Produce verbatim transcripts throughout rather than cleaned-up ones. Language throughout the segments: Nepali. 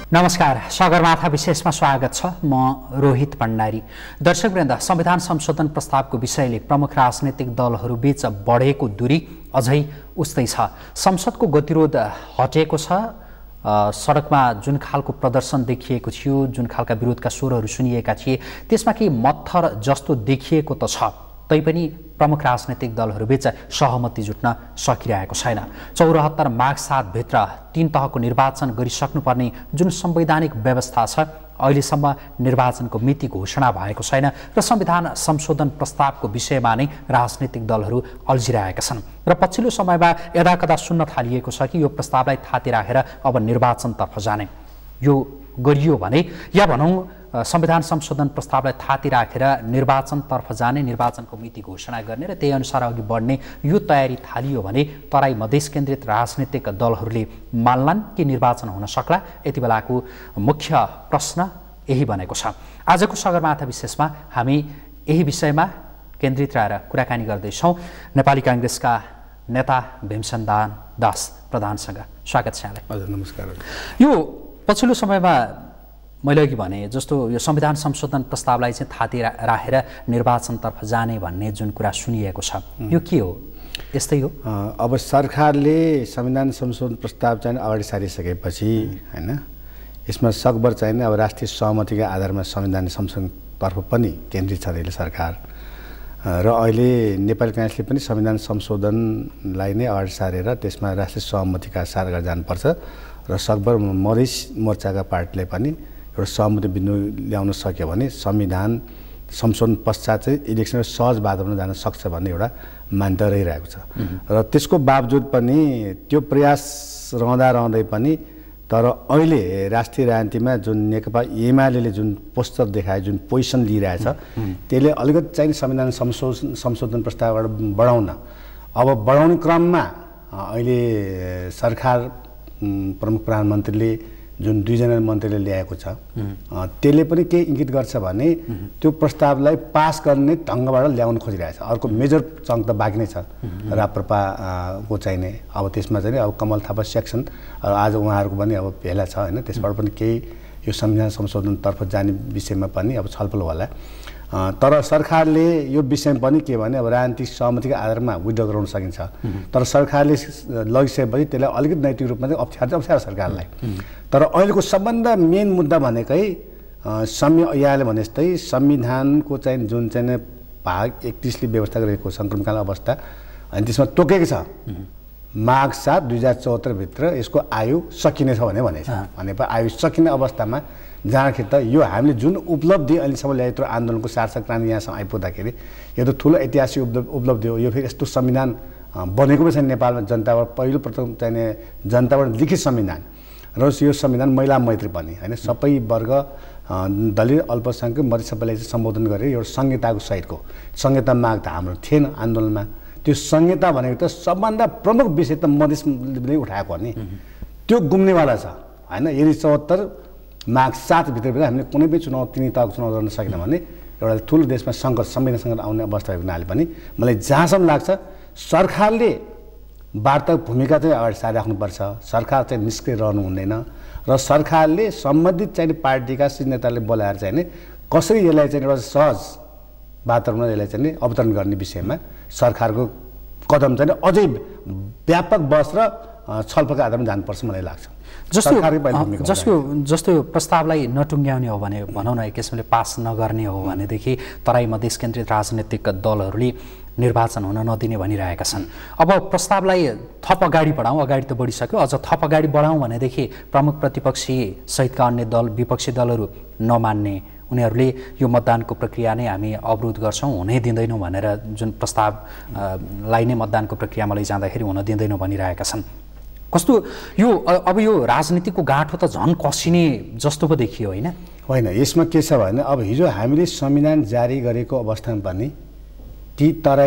नमस्कार, सगरमाथा विशेषमा स्वागत छ। म रोहित भण्डारी। दर्शकवृन्द, संविधान संशोधन प्रस्तावको विषयले प्रमुख राजनीतिक दलहरू बीच बढेको दूरी अझै उस्तै छ। संसदको गतिरोध हटेको छ। सडकमा जुन खालको प्रदर्शन देखिएको थियो, जुन खालका विरोधका स्वरहरू सुनिएका थिए, त्यसमा केही मत्थर जस्तो देखिएको त छ, तैपनि प्रमुख राजनीतिक दलहरूबीच सहमति जुट्न सकिरहेको छैन। चौरात्तर माघ सात भित्र तीन तहको निर्वाचन गरिसक्नुपर्ने जुन संवैधानिक व्यवस्था छ, अहिलेसम्म निर्वाचनको मिति घोषणा भएको छैन र संविधान संशोधन प्रस्तावको विषयमा नै राजनीतिक दलहरू अल्झिरहेका छन् र पछिल्लो समयमा यदाकदा सुन्न थालिएको छ कि यो प्रस्तावलाई थाती राखेर अब निर्वाचनतर्फ जाने, यो गरियो भने, या भनौँ संविधान संशोधन प्रस्तावलाई थाती राखेर निर्वाचनतर्फ जाने, निर्वाचनको मिति घोषणा गर्ने र त्यही अनुसार अघि बढ्ने यो तयारी थालियो भने तराई मधेस केन्द्रित राजनीतिक दलहरूले मान्लान् कि निर्वाचन हुन सक्ला? यति बेलाको मुख्य प्रश्न यही बनेको छ। आजको सगरमाथा विशेषमा हामी यही विषयमा केन्द्रित रहेर कुराकानी गर्दैछौँ नेपाली काङ्ग्रेसका नेता भीमसेन दास प्रधानसँग। स्वागत छ यहाँलाई। हजुर, नमस्कार। यो पछिल्लो समयमा मैले अघि भने जस्तो यो संविधान संशोधन प्रस्तावलाई चाहिँ थाती राखेर निर्वाचनतर्फ जाने भन्ने जुन कुरा सुनिएको छ, यो के हो? यस्तै हो? अब सरकारले संविधान संशोधन प्रस्ताव चाहिँ अगाडि सारिसकेपछि हैन, यसमा सकभर चाहिँ अब राष्ट्रिय सहमतिका आधारमा संविधान संशोधनतर्फ पनि केन्द्रित छ अहिले सरकार। र अहिले नेपाली काङ्ग्रेसले पनि संविधान संशोधनलाई नै अगाडि सारेर त्यसमा राष्ट्रिय सहमतिका सार गरेर जानुपर्छ र सकभर मधेस मोर्चाका पार्टीले पनि एउटा सहमति बिन्दु ल्याउन सक्यो भने संविधान संशोधन पश्चात चाहिँ इलेक्सन सहज वातावरण जान सक्छ भन्ने एउटा मान्यता रहिरहेको छ। र त्यसको बावजुद पनि त्यो प्रयास रहँदा रहँदै पनि तर अहिले राष्ट्रिय राजनीतिमा जुन नेकपा एमाले जुन पोस्टर देखाए, जुन पोजिसन लिइरहेछ, त्यसले अलिकति चाहिँ संविधान संशोधन संशोधन प्रस्तावबाट बढाउन अब बढाउने क्रममा अहिले सरकार प्रमुख प्रधानमन्त्रीले जुन दुईजना मन्त्रीले ल्याएको छ, त्यसले पनि के इङ्गित गर्छ भने त्यो प्रस्तावलाई पास गर्ने ढङ्गबाट ल्याउन खोजिरहेछ। अर्को मेजर चङ्क त बाँकी नै छ राप्रपाको चाहिने। अब त्यसमा चाहिँ अब कमल थापा सेक्सन आज उहाँहरूको पनि अब भेला छ होइन, त्यसबाट पनि केही यो संविधान संशोधनतर्फ जाने विषयमा पनि अब छलफल होला। तर सरकारले यो विषयमा पनि के भने अब राजनीतिक सहमतिको आधारमा विड्र गराउन सकिन्छ, तर सरकारले लगिसकेपछि त्यसलाई अलिकति नैतिक रूपमा चाहिँ अप्ठ्यारो अप्ठ्यारो सरकारलाई। तर अहिलेको सबभन्दा मेन मुद्दा भनेकै संवि यहाँले भने जस्तै संविधानको चाहिँ जुन चाहिँ भाग एकतिसले व्यवस्था गरेको सङ्क्रमणकाल अवस्था अनि त्यसमा तोकेको छ माघ सात दुई हजार चौहत्तरभित्र यसको आयु सकिनेछ भने भनेछ। भनेपछि आयु सकिने अवस्थामा जाँदाखेरि त यो हामीले जुन उपलब्धि अहिलेसम्म ल्याए त्यो आन्दोलनको सार्थक क्रान्ति यहाँसम्म आइपुग्दाखेरि यो त ठुलो ऐतिहासिक उपलब्धि हो। यो फेरि यस्तो संविधान बनेको पनि छ नेपालमा, जनताबाट पहिलो प्रथम चाहिने जनताबाट लिखित संविधान र यो संविधान महिला मैत्री पनि होइन, सबै वर्ग दलित अल्पसङ्ख्यक मधेस सबैलाई चाहिँ सम्बोधन गरेर एउटा संहिताको सहितको संहिता माग त हाम्रो थिएन आन्दोलनमा। त्यो संहिता भनेको त सबभन्दा प्रमुख विषय त मधेसले उठाएको हो नि, त्यो गुम्नेवाला छ होइन। यदि चौहत्तर माघ सातभित्र हामीले कुनै पनि चुनाव तिन तहको चुनाव गर्न सकेन भने एउटा ठुलो देशमा सङ्कट संविधान सङ्कट आउने अवस्था भएको हुनाले पनि मलाई जहाँसम्म लाग्छ सरकारले वार्ताको भूमिका चाहिँ अगाडि सारिराख्नुपर्छ। सरकार चाहिँ निष्क्रिय रहनु हुँदैन र सरकारले सम्बन्धित चाहिँ पार्टीका शीर्ष नेताले बोलाएर चाहिँ नि कसरी यसलाई चाहिँ एउटा सहज वातावरणमा यसलाई चाहिँ अवतरण गर्ने विषयमा सरकारको कदम चाहिँ अझै व्यापक बस र छलफलका आधारमा जानुपर्छ मलाई लाग्छ। जस्तो जस्तो जस्तो प्रस्तावलाई नटुङ्ग्याउने हो भने, भनौँ न एक किसिमले पास नगर्ने हो भनेदेखि तराई मधेस केन्द्रित राजनीतिक दलहरूले निर्वाचन हुन नदिने भनिरहेका छन्। अब प्रस्तावलाई थप अगाडि बढाउँ, अगाडि त बढिसक्यो, अझ थप अगाडि बढाउँ भनेदेखि प्रमुख प्रतिपक्षी सहितका अन्य दल विपक्षी दलहरू नमान्ने, उनीहरूले यो मतदानको प्रक्रिया नै हामी अवरोध गर्छौँ, हुनै दिँदैनौँ भनेर जुन प्रस्तावलाई नै मतदानको प्रक्रियामा लैजाँदाखेरि हुन दिँदैनौँ भनिरहेका छन्। कस्तो यो अब यो राजनीतिको गाँठो त झन् कसिने जस्तो पो देखियो होइन? होइन, यसमा के छ भने अब हिजो हामीले संविधान जारी गरेको अवस्थामा पनि ती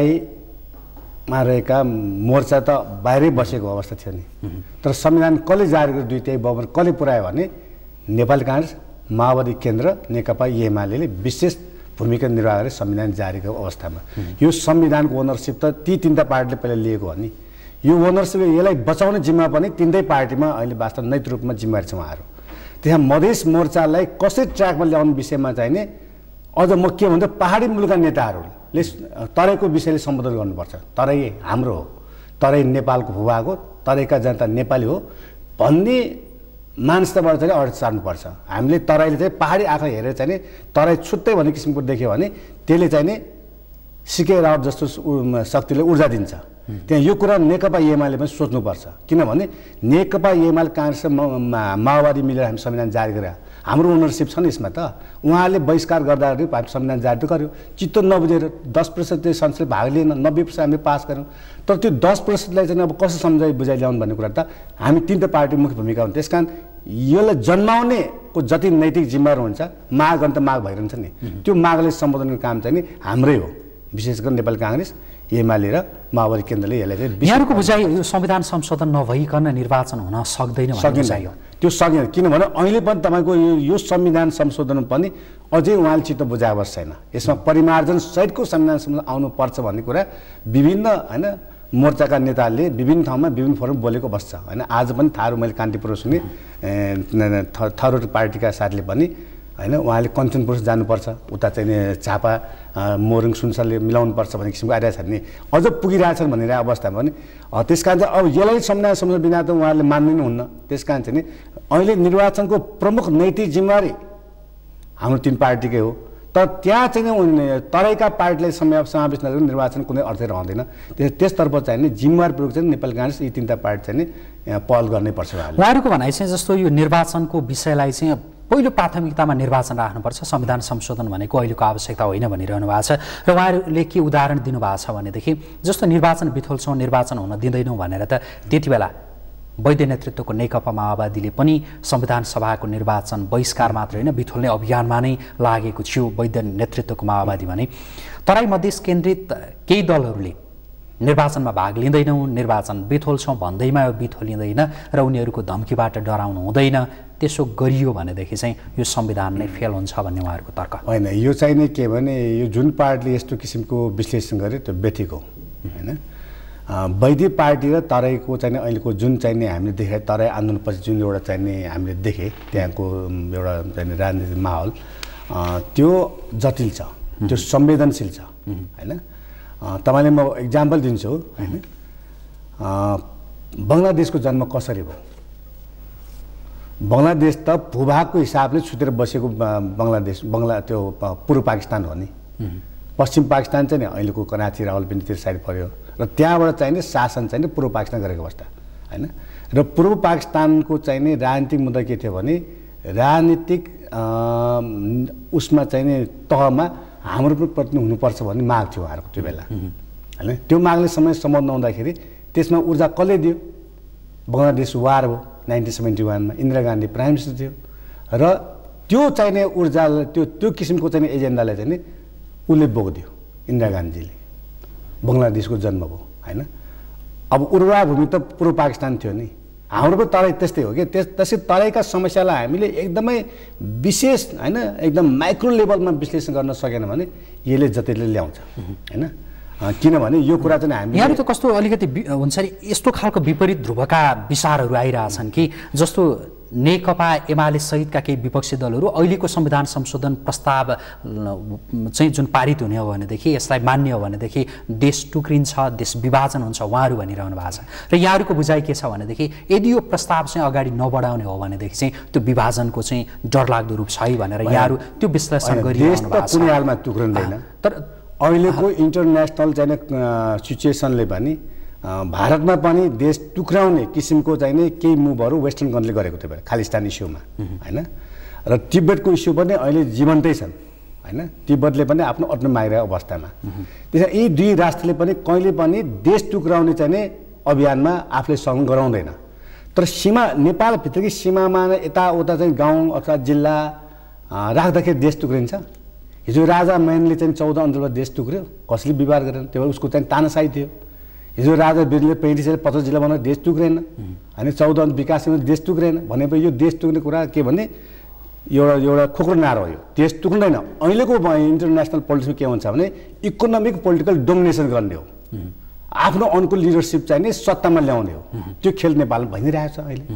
तराईमा रहेका मोर्चा त बाहिरै बसेको अवस्था थियो नि, तर संविधान कसले जारी गरेर दुई तिहाई बहुमत कसले पुर्यायो भने नेपाली काङ्ग्रेस, माओवादी केन्द्र, नेकपा एमाले विशेष भूमिका निर्वाह गरेर संविधान जारी गरेको अवस्थामा यो संविधानको ओनरसिप त ती तिनवटा पार्टीले पहिला लिएको हो नि। यो ओनरसिप यसलाई बचाउने जिम्मा पनि तिनटै पार्टीमा अहिले वास्तव नैतिक रूपमा जिम्मेवारी छ उहाँहरू। त्यहाँ मधेस मोर्चालाई कसरी ट्र्याकमा ल्याउने विषयमा चाहिँ नि अझ म के भन्दा पहाडी मुलुकका नेताहरूले तराईको विषयले सम्बोधन गर्नुपर्छ। तराई हाम्रो हो, तराई नेपालको भूभाग हो, तराईका जनता नेपाली हो भन्ने मानसिकताबाट चाहिँ अगाडि सार्नुपर्छ। हामीले तराईले चाहिँ पहाडी आँखा हेरेर चाहिँ नि तराई छुट्टै भन्ने किसिमको देख्यो भने त्यसले चाहिँ नि सिके रावत जस्तो शक्तिले ऊर्जा दिन्छ। त्यहाँ यो कुरा नेकपा एमाले पनि सोच्नुपर्छ। किनभने नेकपा एमाले काङ्ग्रेस र माओवादी मिलेर हामी संविधान जारी गरे, हाम्रो ओनरसिप छ नि यसमा त। उहाँहरूले बहिष्कार गर्दाखेरि हामी संविधान जारी त गर्यो, चित्त नबुझेर दस प्रतिशत चाहिँ संसदले भाग लिएन, नब्बे प्रतिशत हामीले पास गऱ्यौँ। तर त्यो दस प्रतिशतलाई चाहिँ अब कसो सम्झाइ बुझाइ ल्याउनु भन्ने कुरा त हामी तिनवटा पार्टी मुख्य भूमिका हुन्छ। त्यस कारण यसलाई जन्माउनेको जति नैतिक जिम्मेवार हुन्छ, माग गर्न त माग भइरहन्छ नि, त्यो मागले सम्बोधन गर्ने काम चाहिँ नि हाम्रै हो, विशेष गरी नेपाली काङ्ग्रेस एमाले र माओवादी केन्द्रले यसलाई चाहिँ यहाँको बुझाइ संविधान संशोधन नभइकन निर्वाचन हुन सक्दैन भन्ने बुझाइ हो। त्यो सकिँदैन, किनभने अहिले पनि तपाईँको यो यो संविधान संशोधन पनि अझै उहाँले चित्त बुझाए अवस्था छैन। यसमा परिमार्जन सहितको संविधान संशोधन आउनुपर्छ भन्ने कुरा विभिन्न होइन मोर्चाका नेताहरूले विभिन्न ठाउँमा विभिन्न फोरम बोलेको बस्छ होइन। आज पनि थारू मैले कान्तिपुर सुने थरू पार्टीका साथीले पनि होइन उहाँले कञ्चनपुर जानुपर्छ, उता चाहिँ झापा मोरङ सुनसरले मिलाउनुपर्छ भन्ने किसिमको आइरहेको छ भने अझ पुगिरहेछन् भनिरहेको अवस्थामा पनि त्यस कारण चाहिँ अब यसलाई संविधान संशोधन बिना त उहाँहरूले मान्नु नै हुन्न। त्यस कारण चाहिँ नि अहिले निर्वाचनको प्रमुख नैतिक जिम्मेवारी हाम्रो तिन पार्टीकै हो। तर त्यहाँ चाहिँ तराईका पार्टीलाई समय समावेश नगरी निर्वाचन कुनै अर्थै रहँदैन। त्यसतर्फ चाहिँ नि जिम्मेवारपूर्वक चाहिँ नेपाली काङ्ग्रेस यी तिनवटा पार्टी चाहिँ नि पहल गर्नै पर्छ। उहाँहरूको भनाइ चाहिँ जस्तो यो निर्वाचनको विषयलाई चाहिँ पहिलो प्राथमिकतामा निर्वाचन राख्नुपर्छ, संविधान संशोधन भनेको अहिलेको आवश्यकता होइन भनिरहनु भएको छ। र उहाँहरूले के उदाहरण दिनुभएको छ भनेदेखि जस्तो निर्वाचन बिथोल्छौँ, निर्वाचन हुन दिँदैनौँ भनेर त त्यति बेला वैद्य नेतृत्वको नेकपा माओवादीले पनि संविधान सभाको निर्वाचन बहिष्कार मात्र होइन बिथोल्ने अभियानमा नै लागेको थियो वैद्य नेतृत्वको माओवादी भने। तराई मधेस केन्द्रित केही दलहरूले निर्वाचनमा भाग लिँदैनौँ, निर्वाचन बिथोल्छौँ भन्दैमा यो बिथोलिँदैन र उनीहरूको धम्कीबाट डराउनु हुँदैन, त्यसो गरियो भनेदेखि चाहिँ यो संविधान नै फेल हुन्छ भन्ने उहाँहरूको तर्क होइन। यो चाहिँ नि के भने यो जुन पार्टीले यस्तो किसिमको विश्लेषण गरे त्यो व्यथिक हो होइन। वैद्य पार्टी र तराईको चाहिँ अहिलेको जुन चाहिँ नि हामीले देखे तराई आन्दोलनपछि जुन एउटा चाहिँ नि हामीले देखेँ त्यहाँको एउटा चाहिँ राजनीतिक माहौल त्यो जटिल छ, त्यो संवेदनशील छ होइन। तपाईँले म इक्जाम्पल दिन्छु होइन। बङ्गलादेशको जन्म कसरी भयो? बङ्गलादेश त भूभागको हिसाबले छुटेर बसेको बङ्गलादेश बङ्गला त्यो पूर्व पाकिस्तान हो नि। पश्चिम पाकिस्तान चाहिँ नि अहिलेको कराची रावलपिण्डीतिर साइड पऱ्यो र त्यहाँबाट चाहिँ नि शासन चाहिँ नि पूर्व पाकिस्तान गरेको अवस्था होइन। र पूर्व पाकिस्तानको चाहिँ नि राजनीतिक मुद्दा के थियो भने राजनीतिक उसमा चाहिँ नि तहमा हाम्रो पनि प्रति हुनुपर्छ भन्ने माग थियो उहाँहरूको त्यो बेला होइन। त्यो मागले समय सम्बन्ध नहुँदाखेरि त्यसमा ऊर्जा कसले दियो? बङ्गलादेश वार हो नाइन्टिन सेभेन्टी वानमा, इन्दिरा गान्धी प्राइम मिनिस्टर थियो र त्यो चाहिने ऊर्जा त्यो त्यो किसिमको चाहिँ एजेन्डालाई चाहिँ नि उसले बोकिदियो इन्दिरा गान्धीले। बङ्गलादेशको जन्म भयो होइन। अब उर्वरा भूमि त पूर्व पाकिस्तान थियो नि, हाम्रो पनि तराई त्यस्तै हो कि। त्यस त्यसै तराईका समस्यालाई हामीले एकदमै विशेष होइन एकदम माइक्रो लेभलमा विश्लेषण गर्न सकेन भने यसले जतिले ल्याउँछ होइन। किनभने यो कुरा चाहिँ हामी यहाँहरू त कस्तो अलिकति हुन्छ नि यस्तो खालको विपरीत ध्रुवका विचारहरू आइरहेछन् कि जस्तो नेकपा एमाले सहितका केही विपक्षी दलहरू अहिलेको संविधान संशोधन प्रस्ताव चाहिँ जुन पारित हुने हो भनेदेखि यसलाई मान्ने हो भनेदेखि देश टुक्रिन्छ, देश विभाजन हुन्छ उहाँहरू भनिरहनु भएको छ। र यहाँहरूको बुझाइ के छ भनेदेखि यदि यो प्रस्ताव चाहिँ अगाडि नबढाउने हो भनेदेखि चाहिँ त्यो विभाजनको चाहिँ डरलाग्दो रूप छ है भनेर यहाँहरू त्यो विश्लेषण गरिरहनु भएको छ। कुनै हालमा टुक्रिँदैन। तर अहिलेको इन्टरनेसनल चाहिँ सिचुएसनले पनि भारतमा पनि देश टुक्राउने किसिमको चाहिँ नि केही मुभहरू वेस्टर्न कन्ट्रीले गरेको थियो खालिस्तान इस्युमा होइन। र तिब्बतको इस्यु पनि अहिले जीवन्तै छन् होइन। तिब्बतले पनि आफ्नो अटोनोमी मागिरहेको अवस्थामा त्यसमा यी दुई राष्ट्रले पनि कहिले पनि देश टुक्राउने चाहिँ नि अभियानमा आफूले सहयोग गराउँदैन। तर सीमा नेपालभित्रकै सीमामा यताउता चाहिँ गाउँ अथवा जिल्ला राख्दाखेरि देश टुक्रिन्छ। हिजो राजा मैनले चाहिँ चौध अञ्चलमा देश टुक्रियो, कसैले विवाद गरेन, त्यो उसको चाहिँ तानासाई थियो। हिजो राजा वीरले पैँतिस पचास जिल्ला बनाएर देश टुक्रेन होइन। चौध अञ्चल विकासमा देश टुक्रेन भनेपछि यो देश टुक्ने कुरा के भने एउटा एउटा खोक्रो नारो हो। यो देश टुक्दैन। अहिलेको इन्टरनेसनल पोलिटिक्समा के हुन्छ भने इकोनोमिक पोलिटिकल डोमिनेसन गर्ने हो, आफ्नो अनुकूल लिडरसिप चाहिँ नि सत्तामा ल्याउने हो। त्यो खेल नेपालमा भइरहेको छ अहिले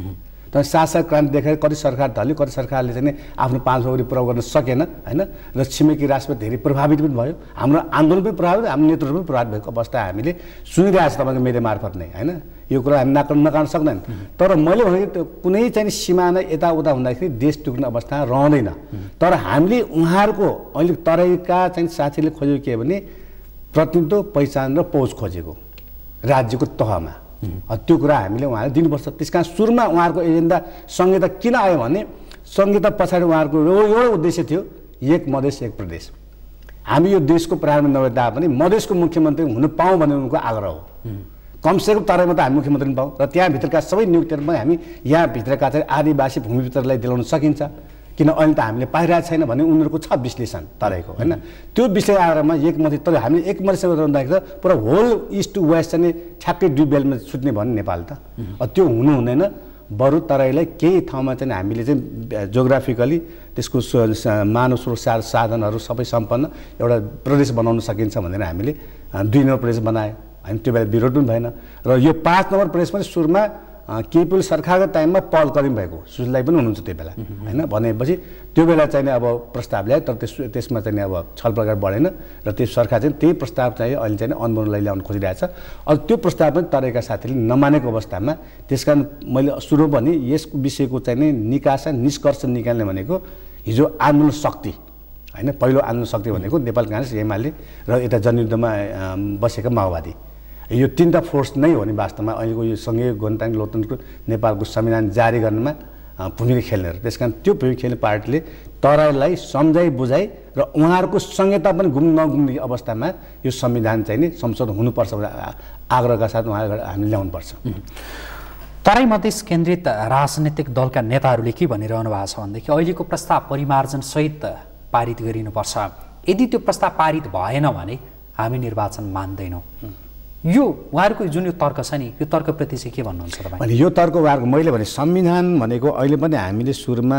तर शासक क्रान्ति देखेर कति सरकार ढल्यो, कति सरकारले चाहिँ आफ्नो पाँच सौ पुरा गर्न सकेन होइन, र छिमेकी राष्ट्रमा धेरै प्रभावित पनि भयो, हाम्रो आन्दोलन पनि प्रभावित, हाम्रो नेतृत्व पनि प्रभावित भएको अवस्था हामीले सुनिरहेको छ तपाईँको मिडिया मार्फत नै होइन। यो कुरा हामी नाक नकार्न सक्दैन। तर मैले भनेको त्यो कुनै चाहिँ सिमाना यताउता हुँदाखेरि देश टुक्ने अवस्था रहँदैन। तर हामीले उहाँहरूको अहिले तराईका चाहिँ साथीले खोजेको के भने प्रतिनिधित्व, पहिचान र पहुँच खोजेको राज्यको तहमा, त्यो कुरा हामीले उहाँले दिनुपर्छ। त्यस कारण सुरुमा उहाँहरूको एजेन्डा संहिता किन आयो भने संहिता पछाडि उहाँहरूको एउटा उद्देश्य थियो एक मधेस एक प्रदेश। हामी यो देशको प्रधानमन्त्री नभए तापनि मधेसको मुख्यमन्त्री हुन पाऊँ भन्ने उनको आग्रह हो। कमसेकम तराईमा त हामी मुख्यमन्त्री पाऊँ र त्यहाँभित्रका सबै नियुक्तिहरू पनि हामी यहाँभित्रका चाहिँ आदिवासी भूमिभित्रलाई दिलाउन सकिन्छ, किन अहिले त हामीले पाइरहेको छैन भन्ने उनीहरूको छ विश्लेषण तराईको होइन। त्यो विषय आधारमा एक मधेस, तर हामीले एक मधेसमा रहँदाखेरि त पुरा होल इस्ट टु वेस्ट चाहिँ ठ्याक्कै दुई बेलमा सुत्ने भन्ने नेपाल त त्यो हुनु हुँदैन। बरु तराईलाई केही ठाउँमा चाहिँ हामीले चाहिँ जोग्राफिकली त्यसको मानव स्रोत साधनहरू सबै सम्पन्न एउटा प्रदेश बनाउन सकिन्छ भनेर हामीले दुई नम्बर प्रदेश बनायो होइन। त्यो बेला विरोध पनि भएन र यो पाँच नम्बर प्रदेश पनि सुरुमा केपी सरकारको टाइममा पहल कदम भएको सुजलाई पनि हुनुहुन्छ त्यो बेला होइन। भनेपछि त्यो बेला चाहिँ अब प्रस्ताव ल्यायो, तर त्यस त्यसमा चाहिँ अब छल प्रकार बढेन र त्यो सरकार चाहिँ त्यही प्रस्ताव चाहिँ अहिले चाहिँ अनबनलाई ल्याउन खोजिरहेछ। अब त्यो प्रस्ताव पनि तराईका साथीले नमानेको अवस्थामा त्यस कारण मैले सुरु भने यस विषयको चाहिँ नि निकासा निष्कर्ष निकाल्ने भनेको हिजो आन्दोलन शक्ति होइन। पहिलो आन्दोलन शक्ति भनेको नेपाल काङ्ग्रेस, एमाले र यता जनयुद्धमा बसेका माओवादी, यो तीनटा फोर्स नै हो नि वास्तवमा अहिलेको यो सँगै गणतन्त्र लोकतन्त्रको नेपालको संविधान जारी गर्नमा भूमिका खेल्ने हो। त्यस कारण त्यो भूमिका खेल्ने पार्टीले तराईलाई सम्झाइ बुझाइ र उहाँहरूको संहिता पनि घुम नघुम्ने अवस्थामा यो संविधान चाहिँ नि संशोधन हुनुपर्छ भनेर आग्रहका साथ उहाँहरू हामीले ल्याउनुपर्छ। तराई मधेस केन्द्रित राजनीतिक दलका नेताहरूले के भनिरहनु भएको छ भनेदेखि अहिलेको प्रस्ताव परिमार्जनसहित पारित गरिनुपर्छ, यदि त्यो प्रस्ताव पारित भएन भने हामी निर्वाचन मान्दैनौँ। यो उहाँहरूको जुन यो तर्क छ नि, यो तर्कप्रति चाहिँ के भन्नुहुन्छ तपाईँ? भने यो तर्क उहाँहरूको मैले भने संविधान भनेको अहिले पनि हामीले सुरुमा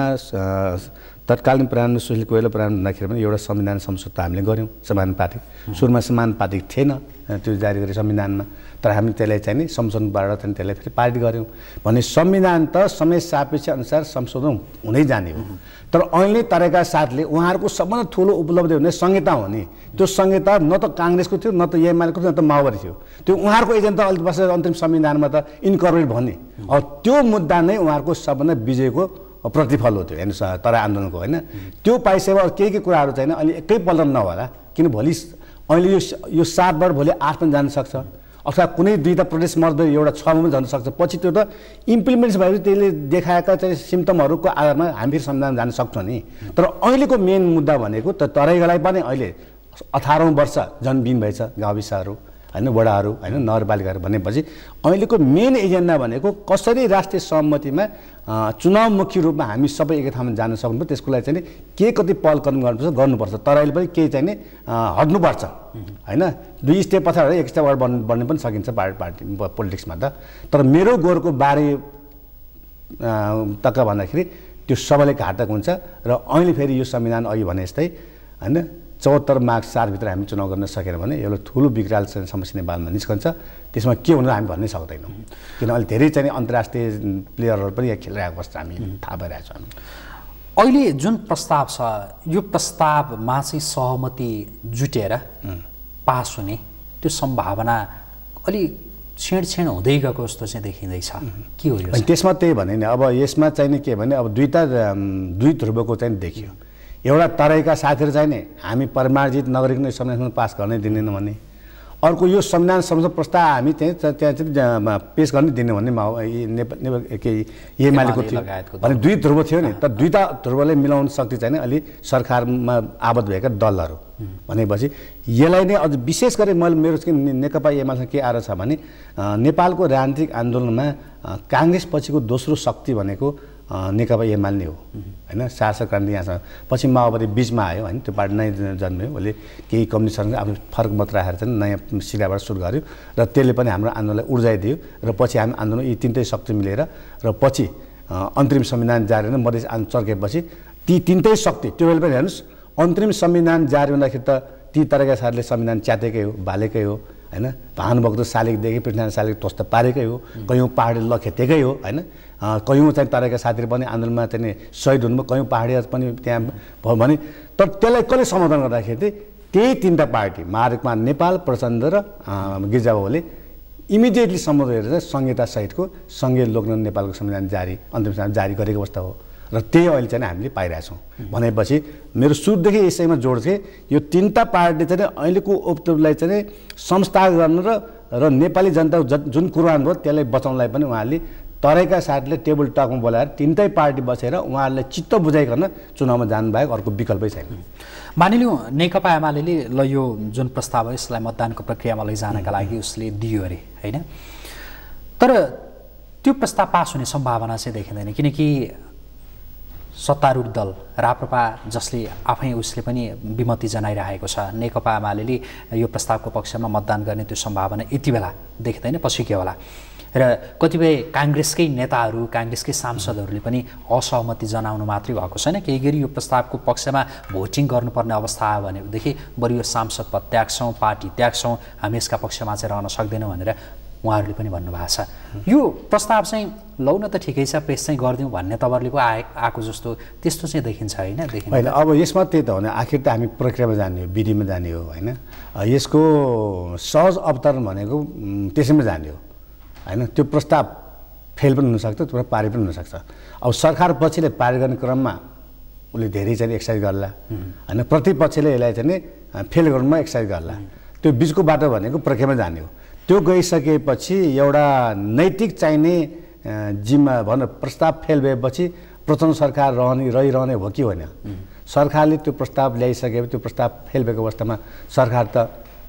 तत्कालीन प्रधानमन्त्री सुशील कोइराला प्रधानमन्त्री हुँदाखेरि पनि एउटा संविधान संशोधन हामीले गऱ्यौँ समानुपातिक। सुरुमा समानुपातिक थिएन त्यो जारी गरे संविधानमा, तर हामी त्यसलाई चाहिँ नि संशोधनबाट चाहिँ त्यसलाई फेरि पारित गऱ्यौँ भने संविधान त समय सापेक्ष अनुसार संशोधन हुनै जाने हो। तर अहिले तराईका साथले उहाँहरूको सबभन्दा ठुलो उपलब्धि हुने संहिता हो नि, त्यो संहिता न त काङ्ग्रेसको थियो, न त एमालेको थियो, न त माओवादी थियो। त्यो उहाँहरूको एजेन्डा अहिले बसेर अन्तिम संविधानमा त इन्कर्पोरेट भन्ने, अब त्यो मुद्दा नै उहाँहरूको सबभन्दा विजयको प्रतिफल हो त्यो हेर्नुहोस् तराई आन्दोलनको होइन। त्यो पाइसकेमा केही केही कुराहरू चाहिँ अहिले एकैपल्ट नहोला, किन भोलि अहिले यो यो सातबाट भोलि आठ पनि जान सक्छ, अथवा कुनै दुईवटा प्रदेश मर्दै एउटा छमा पनि जान सक्छ। पछि त्यो त इम्प्लिमेन्ट्स भएपछि त्यसले देखाएका चाहिँ सिम्टमहरूको आधारमा हामी फेरि संविधान जान सक्छौँ नि। तर अहिलेको मेन मुद्दा भनेको त तराईलाई पनि अहिले अठारौँ वर्ष जन्मदिन भएछ गाविसहरू होइन, वडाहरू होइन, नगरपालिकाहरू भनेपछि अहिलेको मेन एजेन्डा भनेको कसरी राष्ट्रिय सहमतिमा चुनावमुखी रूपमा हामी सबै एकै ठाउँमा जान सक्नुपर्छ, त्यसको लागि चाहिँ के कति पहल कदम गर्नुपर्छ गर्नुपर्छ। तराईले पनि केही चाहिँ नि हट्नुपर्छ होइन। दुई स्टेप पछाडि एक स्टेप अगाडि बढ्नु बढ्नु पनि सकिन्छ पार्टी पार्टी पोलिटिक्समा त। तर मेरो गोरको बारे तक भन्दाखेरि त्यो सबैले घातक हुन्छ र अहिले फेरि यो संविधान अघि भने जस्तै होइन चौहत्तर मार्च सालभित्र हामी चुनाव गर्न सकेन भने एउटा ठुलो विकराल समस्या नेपालमा निस्कन्छ। त्यसमा के हुनु हामी भन्नै सक्दैनौँ, किन अहिले धेरै चाहिँ अन्तर्राष्ट्रिय प्लेयरहरू पनि यहाँ खेलिरहेको अवस्था हामी थाहा भइरहेको छ। अहिले जुन प्रस्ताव छ यो प्रस्तावमा चाहिँ सहमति जुटेर पास हुने त्यो सम्भावना अलि छेड छेड हुँदै गएको जस्तो चाहिँ देखिँदैछ, के हो यो? त्यसमा त्यही भने नि अब यसमा चाहिँ नि के भने अब दुईवटा दुई ध्रुवको चाहिँ देखियो। एउटा तराईका साथीहरू चाहिँ नि हामी परिमार्जित नागरिक नै संविधान पास गर्नै दिँदैनौँ भने, अर्को यो संविधान संशोधन प्रस्ताव हामी चाहिँ त्यहाँ चाहिँ पेस गर्नै दिने भन्ने नेपाल के एमालेको थियो भने दुई ध्रुव थियो नि। तर दुईवटा ध्रुवलाई मिलाउन सक्ने चाहिँ अलि सरकारमा आबद्ध भएका दलहरू भनेपछि यसलाई नै अझ विशेष गरी मैले मेरो नेकपा एमालेसँग के आएर छ भने नेपालको राजनीतिक आन्दोलनमा काङ्ग्रेस पछिको दोस्रो शक्ति भनेको नेकपा एमाले नै हो होइन। शासक क्रान्ति यहाँसँग पछि माओवादी बिचमा आयो होइन, त्यो पार्टी नै जन्मियो, उसले केही कम्युनिस्टसँग आफ्नो फरक मत राखेर चाहिँ नयाँ सिराबाट सुरु गर्यो र त्यसले पनि हाम्रो आन्दोलनलाई ऊर्जाइदियो र पछि हामी आन्दोलन यी तिनटै शक्ति मिलेर र पछि अन्तरिम संविधान जारी हुँदा मधेस आन्दोलन चर्केपछि ती तिनटै शक्ति त्यो बेला पनि हेर्नुहोस् अन्तरिम संविधान जारी हुँदाखेरि त ती तराईका साथीले संविधान च्यातेकै हो, भालेकै हो होइन, भानुभक्त शालिगदेखि पृथ्वीनारायण शालिग ध्वस्त पारेकै हो, कयौँ पाहाडले लखेतेकै हो होइन। कयौँ चाहिँ तराईका साथीहरू पनि आन्दोलनमा चाहिँ सहिद हुनुभयो, कयौँ पहाडिया पनि त्यहाँ भयो भने तर त्यसलाई कसले समर्थन गर्दाखेरि चाहिँ त्यही तिनवटा पार्टी महाकुमा नेपाल, प्रचण्ड र गिरिजाबाबुले इमिडिएटली सम्बोधन गरेर चाहिँ संहिता सहितको सङ्घीय लोकतन्त्र नेपालको संविधान जारी अन्तिम संविधान जारी गरेको अवस्था हो र त्यही अहिले चाहिँ हामीले पाइरहेछौँ। भनेपछि मेरो सुरुदेखि यसैमा जोड चाहिँ यो तिनवटा पार्टी चाहिँ अहिलेको उपद्रवलाई चाहिँ संस्था गर्न र र नेपाली जनता जुन कुरान भयो त्यसलाई बचाउनलाई पनि उहाँले तराईका साथीले टेबल टकमा बोलाएर तिनटै पार्टी बसेर उहाँहरूलाई चित्त बुझाइकन चुनावमा जानुभएको अर्को विकल्पै छैन। मानिलिउँ नेकपा एमाले ल यो जुन प्रस्ताव हो यसलाई मतदानको प्रक्रियामा लैजानका लागि उसले दियो अरे होइन, तर त्यो प्रस्ताव पास हुने सम्भावना चाहिँ देखिँदैन किनकि सत्तारूढ दल राप्रपा जसले आफै उसले पनि विमति जनाइरहेको छ, नेकपा एमाले यो प्रस्तावको पक्षमा मतदान गर्ने त्यो सम्भावना यति बेला देखिँदैन, पछि के होला। र कतिपय काङ्ग्रेसकै नेताहरू काङ्ग्रेसकै सांसदहरूले पनि असहमति जनाउनु मात्रै भएको छैन, केही गरी यो प्रस्तावको पक्षमा भोटिङ गर्नुपर्ने अवस्था आयो भनेदेखि बरु यो सांसद पद त्याग्छौँ, पार्टी त्याग्छौँ, हामी यसका पक्षमा चाहिँ रहन सक्दैनौँ भनेर उहाँहरूले पनि भन्नुभएको छ। यो प्रस्ताव चाहिँ लौ न त ठिकै छ पेस चाहिँ गरिदिउँ भन्ने तवरले पो आए आएको जस्तो त्यस्तो चाहिँ देखिन्छ होइन देखिन्छ होइन। अब यसमा त्यही त हो भने आखिर त हामी प्रक्रियामा जाने हो, विधिमा जाने हो होइन, यसको सहज अवतरण भनेको त्यसैमा जाने हो होइन। त्यो प्रस्ताव फेल पनि हुनसक्छ, त्यो पारित पनि हुनसक्छ। अब सरकार पक्षले पारित गर्ने क्रममा उसले धेरै चाहिँ एक्सर्साइज गर्ला होइन, प्रतिपक्षले यसलाई चाहिँ फेल गर्नुमा एक्सर्साइज गर्ला। त्यो बिचको बाटो भनेको प्रक्रियामा जाने हो। त्यो गइसकेपछि एउटा नैतिक चाहिने जिम्मा भन प्रस्ताव फेल भएपछि प्रचण्ड सरकार रहने रहिरहने हो कि होइन, सरकारले त्यो प्रस्ताव ल्याइसकेपछि त्यो प्रस्ताव फेल भएको अवस्थामा सरकार त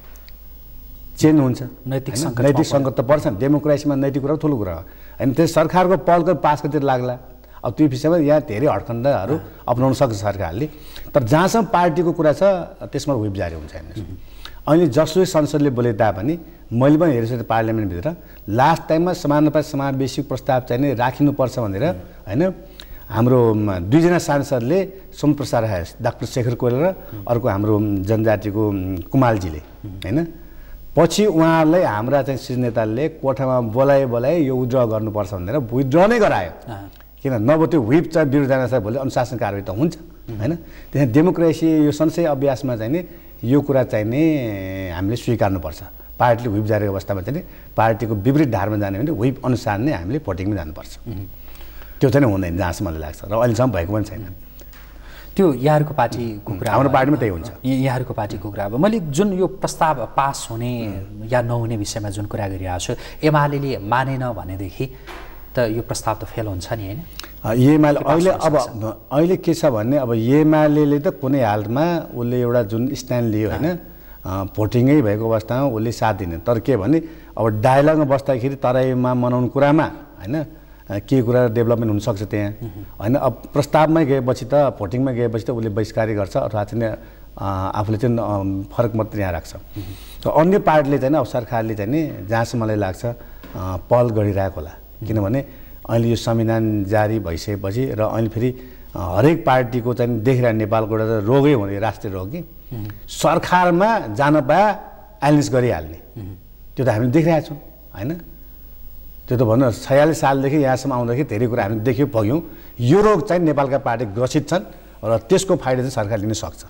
चेन्ज हुन्छ, नैतिक नैतिक सङ्कट त पर्छ नि। डेमोक्रेसीमा नैतिक कुरा ठुलो कुरा हो होइन। त्यो सरकारको पहलको पासकोतिर लाग्ला। अब त्यो विषयमा यहाँ धेरै हडखण्डहरू अपनाउन सक्छ सरकारले, तर जहाँसम्म पार्टीको कुरा छ त्यसमा व्हिप जारी हुन्छ हेर्नुहोस्। अहिले जसो संसदले बोले तापनि मैले पनि हेरेछु पार्लियामेन्टभित्र लास्ट टाइममा समानुपात समावेशी प्रस्ताव चाहिँ नै राखिनुपर्छ भनेर होइन, हाम्रो दुईजना सांसदले सोमप्रसाद राय डाक्टर शेखर कोइराला र अर्को हाम्रो जनजातिको कुमालजीले होइन, पछि उहाँहरूलाई हाम्रा चाहिँ शीर्ष नेताले कोठामा बोलाए बोलाए यो विथड्र गर्नुपर्छ भनेर विथड्र नै गरायो। किन नभए त्यो व्हिप चाहिँ विरुद्ध जान सक्छ, भोलि अनुशासन कारवाही त हुन्छ होइन। त्यहाँ डेमोक्रेसी यो संसदीय अभ्यासमा चाहिँ नि यो कुरा चाहिँ नि हामीले स्वीकार्नुपर्छ। पार्टीले व्हिप जारी अवस्थामा चाहिँ पार्टीको विपरीत धारमा जाने भने व्हिप अनुसार नै हामीले भोटिङमा जानुपर्छ। त्यो चाहिँ हुँदैन जहाँसम्म मलाई लाग्छ र अहिलेसम्म भएको पनि छैन। त्यो यहाँहरूको पार्टीको कुरा, हाम्रो पार्टीमा त्यही हुन्छ। यहाँहरूको पार्टीको कुरा अब मैले जुन यो प्रस्ताव पास हुने या नहुने विषयमा जुन कुरा गरिरहेको छु, एमाले मानेन भनेदेखि त यो प्रस्ताव त फेल हुन्छ नि होइन। एमाले अहिले अब अहिले के छ भने अब एमाले त कुनै हालमा उसले एउटा जुन स्ट्यान्ड लियो होइन, भोटिङै भएको अवस्थामा उसले साथ दिने। तर के भने अब डायलगमा बस्दाखेरि तराईमा मनाउने कुरामा होइन के कुरा डेभलपमेन्ट हुनसक्छ त्यहाँ होइन। अब प्रस्तावमै गएपछि त भोटिङमा गएपछि त उसले बहिष्कार गर्छ अथवा चाहिँ आफूले चाहिँ फरक मत यहाँ राख्छ। र अन्य पार्टीले चाहिँ अब सरकारले चाहिँ नि जहाँसम्म मलाई लाग्छ पहल गरिरहेको होला, किनभने अहिले यो संविधान जारी भइसकेपछि र अहिले फेरि हरेक पार्टीको चाहिँ देखिरहेको नेपालको एउटा रोगै हुने राष्ट्रिय रोग कि सरकारमा जान पाए आइलेन्स गरिहाल्ने, त्यो त हामीले देखिरहेको छौँ होइन। त्यो त भन्नु छयालिस सालदेखि यहाँसम्म आउँदाखेरि धेरै कुरा हामीले देख्यौँ पग्यौँ। यो रोग चाहिँ नेपालका पार्टी ग्रसित छन् र त्यसको फाइदा चाहिँ सरकार लिन सक्छ।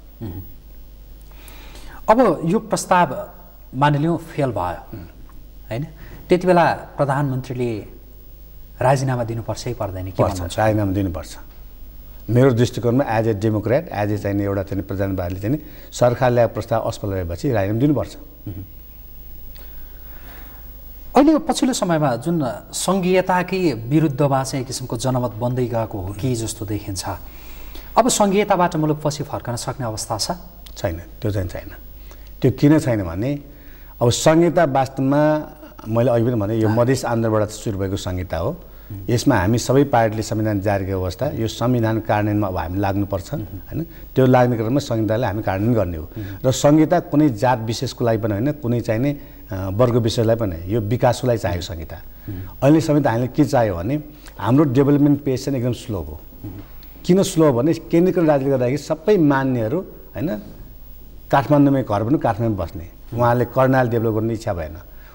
अब यो प्रस्ताव मानिलिउँ फेल भयो होइन, त्यति बेला प्रधानमन्त्रीले राजीनामा दिनुपर्छ कि पर्दैन कि? पर्छ, राजीनामा दिनुपर्छ। मेरो दृष्टिकोणमा as a democrat as a चाहिँ एउटा चाहिँ प्रधानमन्त्रीले चाहिँ सरकार ल्याएको प्रस्ताव असफल भएपछि राजीनामा दिनुपर्छ। अहिले पछिल्लो समयमा जुन सङ्घीयताकै विरुद्धमा चाहिँ एक किसिमको जनमत बन्दै गएको हो कि जस्तो देखिन्छ। अब सङ्घीयताबाट मुलुक पछि फर्कन सक्ने अवस्था छ? छैन, त्यो चाहिँ छैन। त्यो किन छैन भने अब संहिता वास्तवमा मैले अघि पनि भने यो मधेस आन्दोलनबाट सुरु भएको संहिता हो। यसमा हामी सबै पार्टीले संविधान जारी गरेको अवस्था, यो संविधान कार्यान्वयनमा अब हामी लाग्नुपर्छ होइन। त्यो लाग्ने क्रममा संहितालाई हामी कार्यान्वयन गर्ने हो र संहिता कुनै जात विशेषको लागि पनि होइन, कुनै चाहिने वर्ग विषयलाई पनि यो विकासको लागि चाहिएको संहिता। अहिले संहिता हामीले के चाहियो भने हाम्रो डेभलपमेन्ट पेस चाहिँ एकदम स्लो हो। किन स्लो भने केन्द्रीकृत राज्यले गर्दाखेरि सबै मान्यहरू होइन काठमाडौँमै घर पनि काठमाडौँमै बस्ने, उहाँले कर्णाली डेभलप गर्ने इच्छा भएन।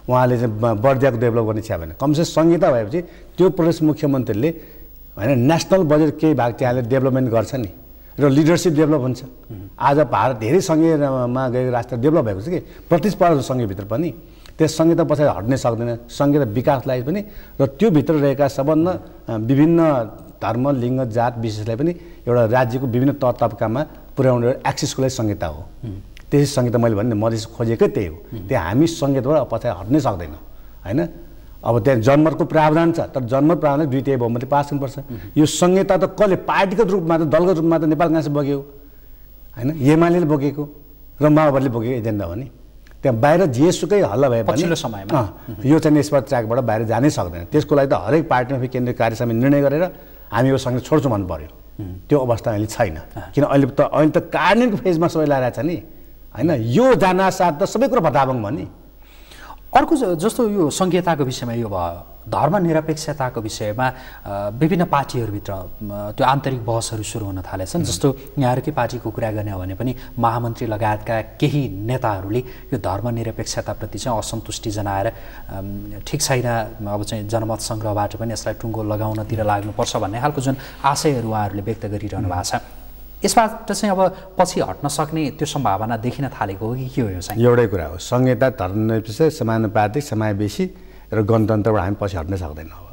उहाँले चाहिँ बर्दियाको डेभलप गर्ने इच्छा भएन। कमसेकम संहिता भएपछि त्यो प्रदेश मुख्यमन्त्रीले होइन नेसनल बजेट केही भाग त्यहाँले डेभलपमेन्ट गर्छ नि र लिडरसिप डेभलप हुन्छ। आज भारत धेरै सङ्घीयमा गएको राष्ट्र डेभलप भएको छ कि प्रतिस्पर्धा सङ्घीयभित्र पनि त्यस संहिता पछाडि हट्नै सक्दैन। संहिता विकासलाई पनि र त्यो भित्र रहेका सबभन्दा विभिन्न धर्म लिङ्ग जात विशेषलाई पनि एउटा राज्यको विभिन्न तह तबकामा पुर्याउने एक्सेसको लागि संहिता हो। त्यसै संहिता मैले भने मधेस खोजेकै त्यही हो। त्यहाँ हामी संहिताबाट पछाडि हट्नै सक्दैन होइन। अब त्यहाँ जनमतको प्रावधान छ तर जनमत प्रावधान द्वितीय बहुमतले पास गर्नुपर्छ। यो संहिता त कसले पार्टीगत रूपमा त दलगत रूपमा त नेपाल काङ्ग्रेसले बोक्यो होइन, एमाले बोकेको र माओवादीले बोकेको एजेन्डा हो नि। त्यहाँ बाहिर जेसुकै हल्ला भए पनि समयमा यो चाहिँ यसबाट ट्र्याकबाट बाहिर जानै सक्दैन। त्यसको लागि त हरेक पार्टीमा फेरि केन्द्रीय कार्य समिति निर्णय गरेर हामी यो सँगै छोड्छौँ भन्नु पऱ्यो। त्यो अवस्था अहिले छैन किन अहिले त अहिले त कार्यान्वयनको फेजमा सबै लगाइरहेको छ नि होइन। यो जानासाथ त सबै कुरो भताभङ भयो नि। अर्को जस्तो यो संहिताको विषयमा यो भयो धर्मनिरपेक्षताको विषयमा विभिन्न पार्टीहरूभित्र त्यो आन्तरिक बहसहरू सुरु हुन थालेछन्। जस्तो यहाँहरूकै पार्टीको कुरा गर्ने हो भने पनि महामन्त्री लगायतका केही नेताहरूले यो धर्मनिरपेक्षताप्रति चाहिँ असन्तुष्टि जनाएर ठिक छैन, अब चाहिँ जनमत सङ्ग्रहबाट पनि यसलाई टुङ्गो लगाउनतिर लाग्नुपर्छ भन्ने खालको जुन आशयहरू उहाँहरूले व्यक्त गरिरहनु भएको छ। यसबाट चाहिँ अब पछि हट्न सक्ने त्यो सम्भावना देखिन थालेको हो कि के हो? यो चाहिँ एउटै कुरा हो, संहिता धर्मनिरपेक्ष समानुपातिक समावेशी र गणतन्त्रबाट हामी पछि हट्नै सक्दैन। अब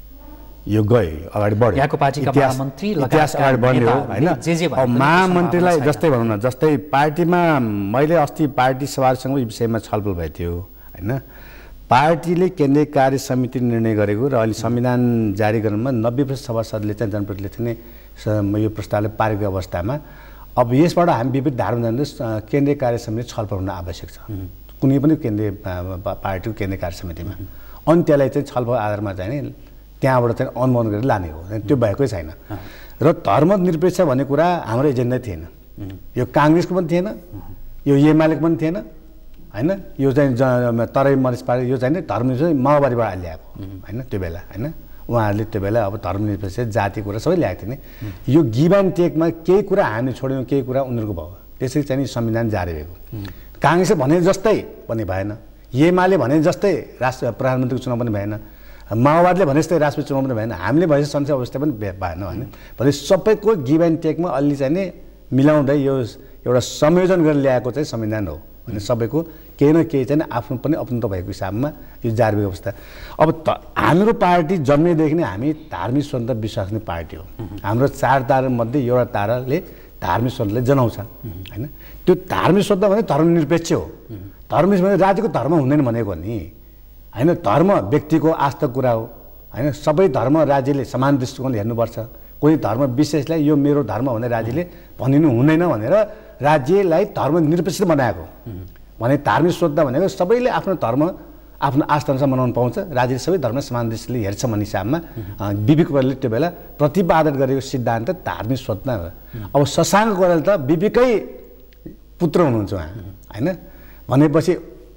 यो गयो अगाडि बढ्यो, यहाँको पार्टीका महामन्त्री इतिहास अगाडि बढ्ने हो होइन। अब महामन्त्रीलाई जस्तै भनौँ न, जस्तै पार्टीमा मैले अस्ति पार्टी सभासँग यो विषयमा छलफल भएको थियो होइन। पार्टीले केन्द्रीय कार्य समिति निर्णय गरेको र अहिले संविधान जारी गर्नुमा नब्बे प्रतिशत सभासदले चाहिँ जनप्रतिनिधिले चाहिँ यो प्रस्तावले पारेको अवस्थामा अब यसबाट हामी विपरीत धारणा जाँदा केन्द्रीय कार्य समिति छलफल हुन आवश्यक छ कुनै पनि केन्द्रीय पार्टीको केन्द्रीय कार्य समितिमा। अनि त्यसलाई चाहिँ छलफल आधारमा चाहिँ त्यहाँबाट चाहिँ अनुमोदन गरेर लाने हो, त्यो भएकै छैन। र धर्मनिरपेक्ष भन्ने कुरा हाम्रो एजेन्डा थिएन, यो काङ्ग्रेसको पनि थिएन, यो एमालेको पनि थिएन होइन। यो चाहिँ तराई मधेस पार्टी यो चाहिँ धर्मनिरपेक्ष माओवादीबाट ल्याएको होइन त्यो बेला होइन। उहाँहरूले त्यो बेला अब धर्मनिरपेक्ष जाति कुरा सबै ल्याएको थिए नि। यो गिभ एन्ड टेकमा केही कुरा हामीले छोड्यौँ, केही कुरा उनीहरूको भयो, त्यसरी चाहिँ संविधान जारी भएको। काङ्ग्रेसले भने जस्तै पनि भएन, एमाले भने जस्तै राष्ट्र प्रधानमन्त्रीको चुनाव पनि भएन, माओवादीले भने जस्तै राष्ट्रपति चुनाव पनि भएन, हामीले भने संसद अवस्था पनि भएन होइन। भने सबैको गिभ एन्ड टेकमा अलि चाहिँ नि मिलाउँदै यो एउटा संयोजन गरेर ल्याएको चाहिँ संविधान हो भने सबैको केही न केही चाहिँ आफ्नो पनि अपनत्व भएको हिसाबमा यो जारी भएको अवस्था। अब त हाम्रो पार्टी जन्मेदेखि नै हामी धार्मिक स्वतन्त्र विश्वास गर्ने पार्टी हो। हाम्रो चार तारामध्ये एउटा ताराले धार्मिक स्वतन्त्रलाई जनाउँछ होइन। त्यो धार्मिक स्वतन्त्र भने धर्मनिरपेक्ष हो। धर्म भने राज्यको धर्म हुँदैन भनेको नि होइन। धर्म व्यक्तिको आस्थाको कुरा हो होइन। सबै धर्म राज्यले समान दृष्टिकोणले हेर्नुपर्छ। कोही धर्म विशेषलाई यो मेरो धर्म भनेर राज्यले भनिनु हुँदैन भनेर राज्यलाई धर्मनिरपेक्ष बनाएको भने धार्मिक स्वतन्त्र भनेको सबैले आफ्नो धर्म आफ्नो आस्थाअनुसार मनाउनु पाउँछ, राज्यले सबै धर्म समान दृष्टिले हेर्छ भन्ने हिसाबमा बिपी कोइरालाले त्यो बेला प्रतिपादन गरेको सिद्धान्त धार्मिक स्वतन्त्र हो। अब शशाङ्क कोइराला त बिपीकै पुत्र हुनुहुन्छ उहाँ होइन। भनेपछि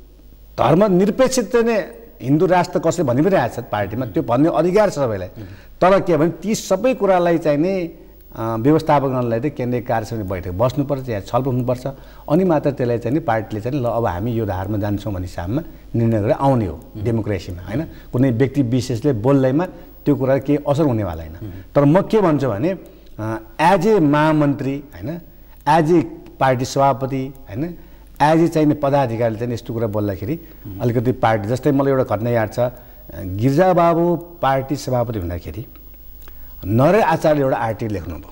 धर्मनिरपेक्ष चाहिँ हिन्दू राष्ट्र कसले भनि पनि रहेको छ पार्टीमा, त्यो भन्ने अधिकार छ सबैलाई। तर के भने ती सबै कुरालाई चाहिँ नि व्यवस्थापन गर्नलाई चाहिँ केन्द्रीय कार्य समिति बैठक बस्नुपर्छ, यहाँ छलफल हुनुपर्छ। अनि मात्र त्यसलाई चाहिँ नि पार्टीले चाहिँ ल अब हामी यो धारमा जान्छौँ भन्ने हिसाबमा निर्णय गरेर आउने हो डेमोक्रेसीमा होइन। कुनै व्यक्ति विशेषले बोल्दैमा त्यो कुरा केही असर हुनेवाला होइन। तर म के भन्छु भने एज ए महामन्त्री होइन, एज ए पार्टी सभापति होइन, एज ए चाहिने पदाधिकारीले चाहिँ यस्तो कुरा बोल्दाखेरि अलिकति पार्टी जस्तै मलाई एउटा घटना याद छ। गिरिजाबाबु पार्टी सभापति हुँदाखेरि नरे आचार्यले एउटा आर्टिकल लेख्नुभयो,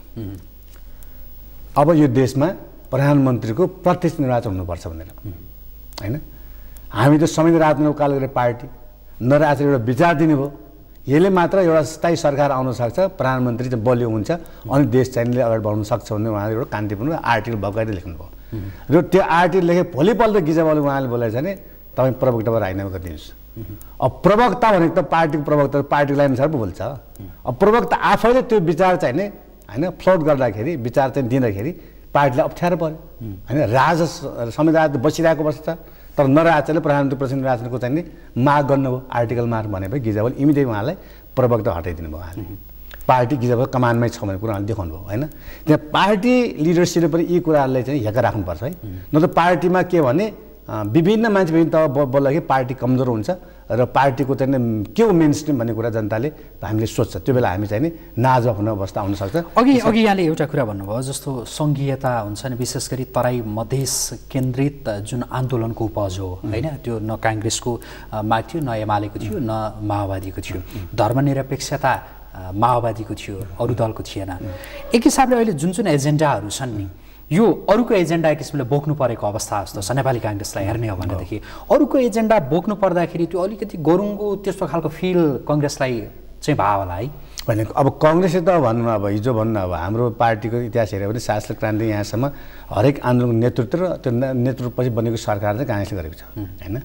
अब यो देशमा प्रधानमन्त्रीको प्रत्यक्ष निर्वाचन हुनुपर्छ भनेर होइन। हामी त संविधान राजनीति उकालो गरेर पार्टी नरे आचार्य एउटा विचार दिनुभयो, यसले मात्र एउटा स्थायी सरकार आउन सक्छ, प्रधानमन्त्री चाहिँ बलियो हुन्छ अनि देश चाहिने अगाडि बढाउन सक्छ भन्ने उहाँले एउटा कान्तिपूर्ण आर्टिकल भगाएर लेख्नुभयो। र त्यो आर्टिकल लेखे भोलिपल्ट गिरिजाबाबुले उहाँले बोलाएछ भने तपाईँ प्रवक्ताबाट राजीनामा गरिदिनुहोस्। अब प्रवक्ता भनेको त पार्टीको प्रवक्ता पार्टीको लाइन अनुसार पो बोल्छ। अब प्रवक्ता आफैले त्यो विचार चाहिँ नि होइन फ्लोट गर्दाखेरि विचार चाहिँ दिँदाखेरि पार्टीलाई अप्ठ्यारो पर्यो होइन। राज संविधान बसिरहेको अवस्था तर नर आचार्यले प्रधानमन्त्री प्रसिद्ध निर्वाचनको चाहिँ नि माग गर्नुभयो आर्टिकल मार्क भनेपछि गिरिजाबाबुले इमिडिएट उहाँलाई प्रवक्ता हटाइदिनु भयो। उहाँले पार्टी गिरिजाबाबु कमानमै छ भन्ने कुरा उहाँले देखाउनु भयो होइन। त्यहाँ पार्टी लिडरसिपले पनि यी कुराहरूलाई चाहिँ हेका राख्नुपर्छ है। न त पार्टीमा के भने विभिन्न मान्छे विभिन्न तब बोल्दाखेरि पार्टी कमजोर हुन्छ र पार्टीको चाहिँ के हो मेन स्ट्रिम भन्ने कुरा जनताले हामीले सोध्छ त्यो बेला हामी चाहिँ नि नाजवाब हुने अवस्था आउन सक्छ अघि अघि यहाँले एउटा कुरा भन्नुभयो जस्तो सङ्घीयता हुन्छ नि विशेष गरी तराई मधेस केन्द्रित जुन आन्दोलनको उपज हो होइन त्यो न काङ्ग्रेसको माग थियो न एमालेको थियो न माओवादीको थियो धर्मनिरपेक्षता माओवादीको थियो अरू दलको थिएन एक हिसाबले अहिले जुन जुन एजेन्डाहरू छन् नि यो अरूको एजेन्डा एक किसिमले बोक्नु परेको अवस्था जस्तो छ नेपाली काङ्ग्रेसलाई हेर्ने हो भनेदेखि अरूको एजेन्डा बोक्नु पर्दाखेरि त्यो अलिकति गरुङ्गो त्यस्तो खालको फिल कङ्ग्रेसलाई चाहिँ भयो होला है होइन अब कङ्ग्रेसले त भन्नु अब हिजो भन्नु अब हाम्रो पार्टीको इतिहास हेऱ्यो भने शासक क्रान्ति यहाँसम्म हरेक आन्दोलनको नेतृत्व र त्यो नेतृत्वपछि बनेको सरकार चाहिँ काङ्ग्रेसले गरेको छ होइन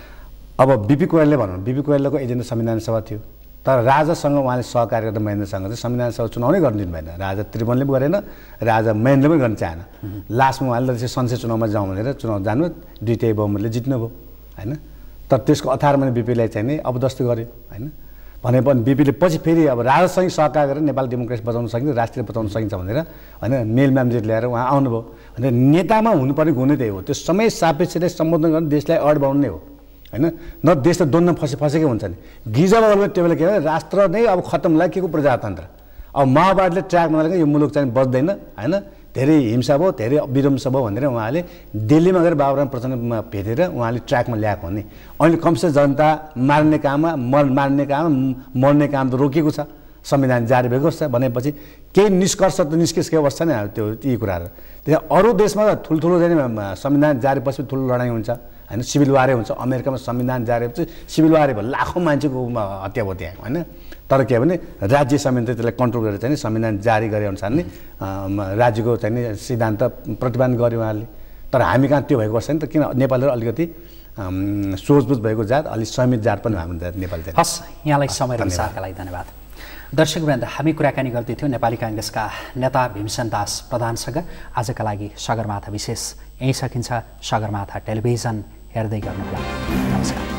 अब बिपी कोइरालाले भनौँ बिपी कोइरालाको एजेन्डा संविधान सभा थियो तर राजासँग उहाँले सहकार्य गर्दा महेन्द्रसँग चाहिँ संविधान सभा चुनाव नै गर्न दिनु भएन राजा त्रिभुवनले पनि गरेन राजा महेन्द्रले पनि गर्न चाहेन लास्टमा उहाँले चाहिँ संसद चुनावमा जाउँ भनेर चुनाव जानु द्वितीय बहुमतले जित्नुभयो होइन तर त्यसको अठारमा बिपीलाई चाहिँ नि अबदस्त गर्यो होइन भने पनि बिपीले पछि फेरि अब राजासँग सहकार गरेर नेपाल डेमोक्रेसी बचाउन सकिन्छ राष्ट्रिय बचाउन सकिन्छ भनेर होइन मेलमामजित ल्याएर उहाँ आउनुभयो भने नेतामा हुनुपर्ने गुण त्यही हो त्यो समय सापेक्षले सम्बोधन गर्ने देशलाई अगाडि बढाउनु नै हो होइन न देश त द्वन्द्व फसे फसेकै हुन्छ नि गिजामा त्यो बेला के भयो राष्ट्र नै अब खत्तम लाग्यो के को प्रजातन्त्र अब माओवादीले ट्र्याक नलागे यो मुलुक चाहिँ बच्दैन होइन धेरै हिंसा भयो धेरै विध्वंस भयो भनेर उहाँले दिल्लीमा गएर बाबुराम प्रचण्डमा भेटेर उहाँले ट्र्याकमा ल्याएको भने अहिले कमसे जनता मार्ने काममा मर मार्ने काम मर्ने काम त रोकिएको छ संविधान जारी भएको छ भनेपछि केही निष्कर्ष त निस्किसकेको अवस्था नै त्यो यी कुराहरू त्यहाँ अरू देशमा त ठुल्ठुलो चाहिँ संविधान जारी पछि ठुलो लडाइँ हुन्छ होइन सिभिल वारै हुन्छ अमेरिकामा संविधान जारी पछि सिभिल वारै भयो लाखौँ मान्छेको हत्या भयो त्यहाँ होइन तर के भने राज्य संविधान त्यसलाई कन्ट्रोल गरेर चाहिँ संविधान जारी गरे अनुसार नै राज्यको चाहिँ सिद्धान्त प्रतिपादन गर्यो उहाँले तर हामी कहाँ त्यो भएको छैन त किन नेपालहरू अलिकति सोचबुझ भएको जात अलिक संयमित जात पनि हाम्रो जात नेपाल जात हस् यहाँलाई समय र विचारका लागि धन्यवाद दर्शकवृन्द हामी कुराकानी गर्दैथ्यौँ नेपाली काङ्ग्रेसका नेता भीमसेन दास प्रधानसँग आजका लागि सगरमाथा विशेष यहीँ सकिन्छ सगरमाथा टेलिभिजन हेर्दै गर्नुहोला नमस्कार